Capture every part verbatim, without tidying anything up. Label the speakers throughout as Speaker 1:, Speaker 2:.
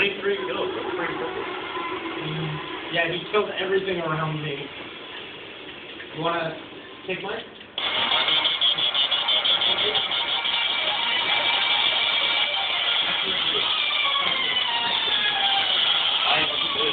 Speaker 1: twenty-three kills. That's pretty impressive.
Speaker 2: Mm, yeah, he killed everything around me. You wanna take mine?
Speaker 1: I am good.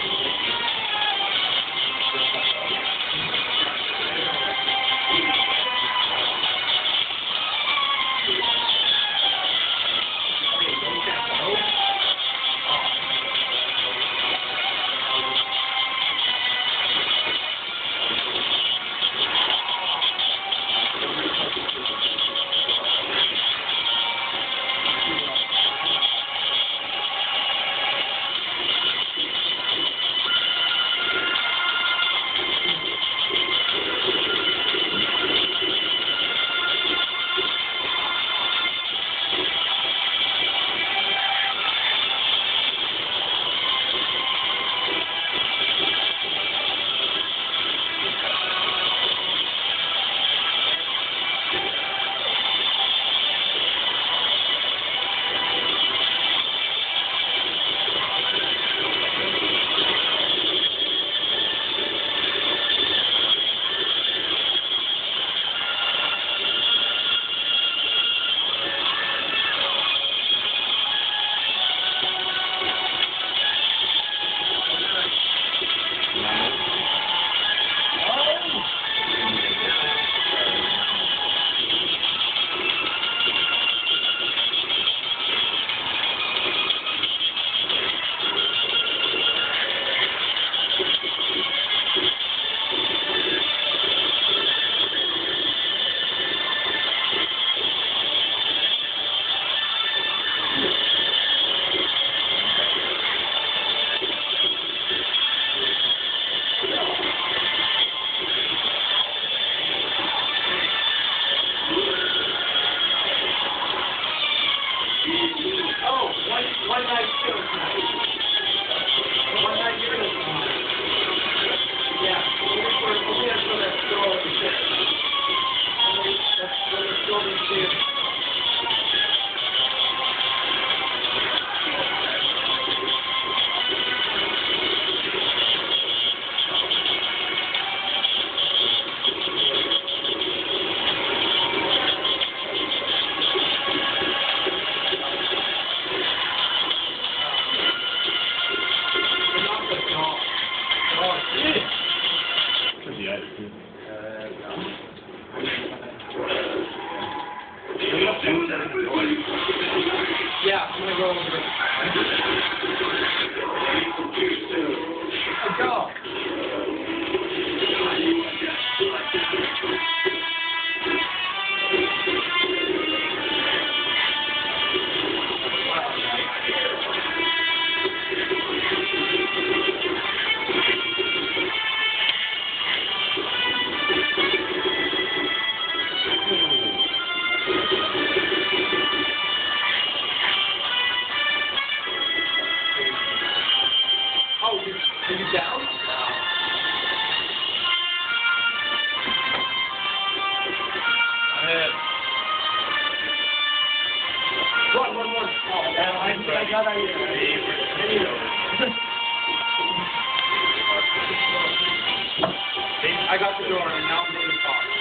Speaker 2: Oh, one, one night kill tonight. One night kill tonight. Yeah, we're, we're, we're gonna go that store and shit. That's what the store is here. Yeah, I'm gonna go over it. Let's go. Oh, you, are you down? No.
Speaker 1: I'm in.
Speaker 2: One, one, one. Oh, yeah, I, I got that. I got the door, and now I'm going to talk.